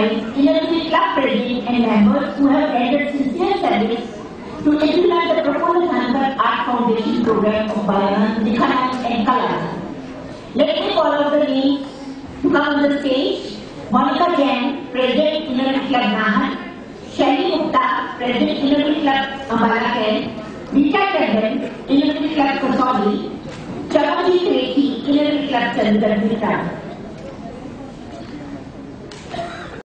recognize Innovative Club presidents and members who have rendered sincere service to implement the proposed Hansar Art Foundation program of Bayan, Dikhanan and Kalan. Let me call out the names to come on the stage. Monica Jain, President Innovative Club Nahan; Shaili Gupta, President Innovative Club Ambala Ken; Rita Tandon, Innovative Club Kasoli; Charanjit Rethi, Innovative Club Chandigarh.